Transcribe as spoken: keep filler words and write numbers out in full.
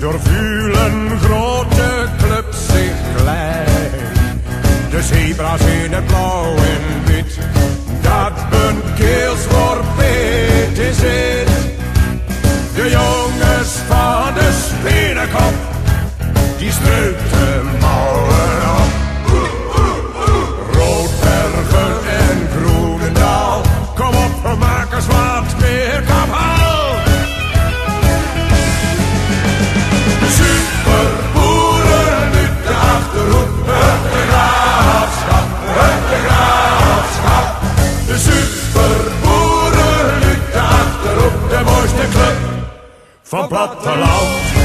Daardoor voelen grote clubs zich klein. De zebra's in het blauw en wit, dat een keelsworpet is het. De jongens van de Spinnenkop, die streuten mouwen op. Roodbergen en Groenendaal, kom op, maak eens wat meer kabaal. Superboeren uit de Achterhoek, uit de Graafschap, uit de Graafschap. De superboeren uit de Achterhoek, de mooiste club van platteland.